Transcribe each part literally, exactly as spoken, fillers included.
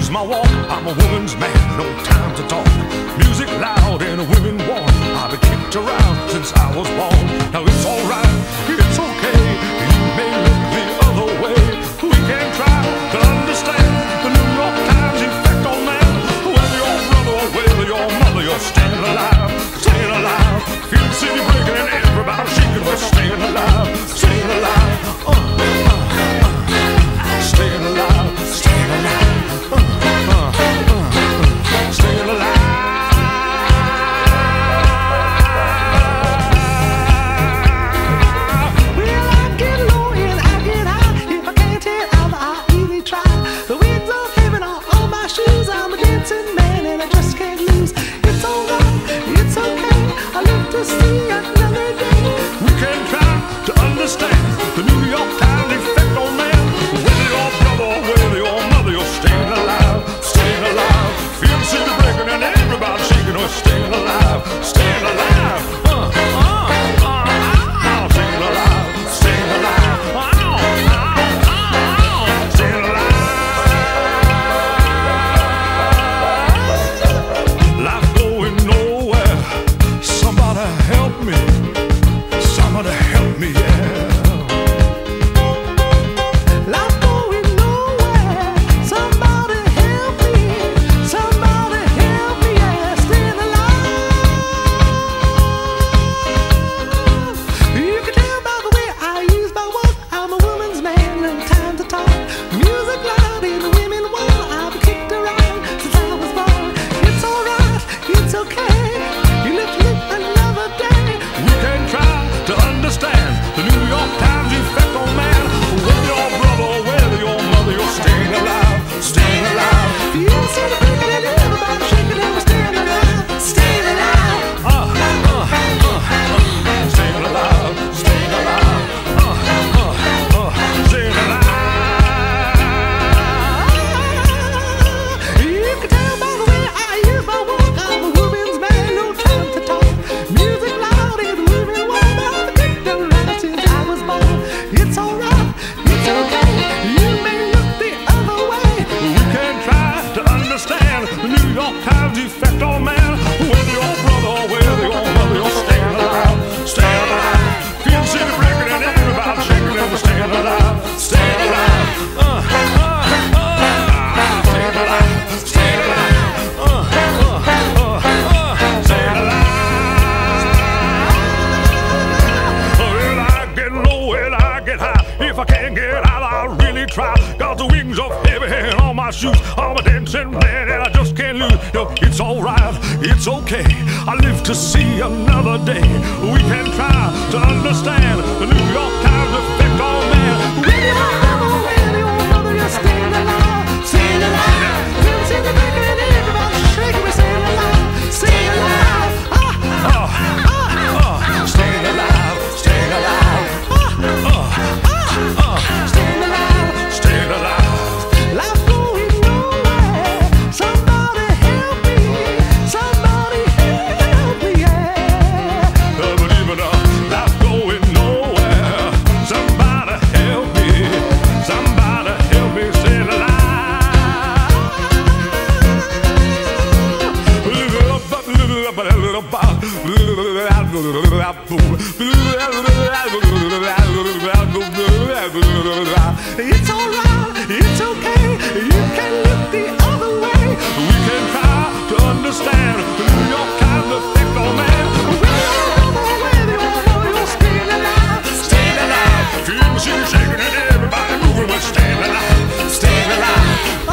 is my walk. I'm a woman's man, no time to talk. Music loud and women warm. I've been kicked around since I was born. Now it's alright, it's okay. You may look the other way. We can try to understand the New York Times effect on man. Whether your brother or whether your mother, you're staying alive, staying alive. Feel the city breaking and everybody shaking. We're staying alive, staying alive. Uh, uh, uh, staying alive, staying alive. Uh, uh, uh, uh, staying alive. The New York Times effect on man. Whether your brother or whether your mother, you're staying alive, staying alive. Feel the city breaking and everybody shaking. We're staying alive, staying alive. Uh, uh, uh, uh, staying alive, staying alive. Uh, uh, uh, staying alive. Life going nowhere. Somebody help me. Somebody help me, yeah. Effect on man, whether your brother or whether your mother, you're staying alive, staying alive. Feel the city breaking and everybody shaking and we're staying alive, staying alive. Uh, uh, uh, staying alive, staying alive. Uh, uh, uh, uh, staying alive. Well, I get low and I get high. If I can't get out, I really try. Got the wings of heaven on my shoes. I'm a dancing man and I just can't lose. No, it's alright, it's okay. I live to see another day. We can try to understand the New York Times effect on man. Whether your mother, whether your mother, you're staying alive, staying alive. Feel the city breaking and everybody shaking. We're staying alive, staying alive. Ah, ah, ah, ah, staying alive, staying alive. Ah, ah, ah, ah, staying alive, staying alive. Life going nowhere. Somebody help me. Somebody help me, yeah. But even though life going nowhere, somebody help me. Somebody help me stay alive. It's alright, it's okay. You can look the other way. We can try to understand the New York Times effect on man. Whether you're staying alive, staying alive. Feel the city shaking and everybody moving. We're staying alive, staying alive. Oh,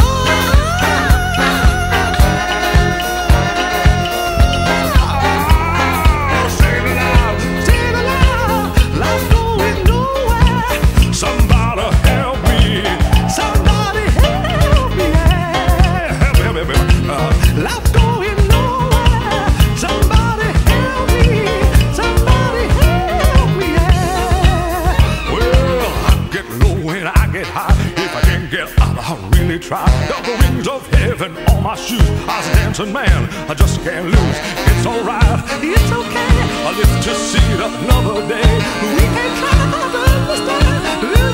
staying alive, staying alive. Life going nowhere. Somebody help me. Somebody help me, yeah. Help me, help me, help me. Uh, life going nowhere. Somebody help me. Somebody help me, yeah. Well, I get low and I get high. If I can't get out, I really try. Got the wings of heaven on my shoes. I was a dancing man, I just can't lose. It's alright, it's okay. I live to see another day. We can try to understand.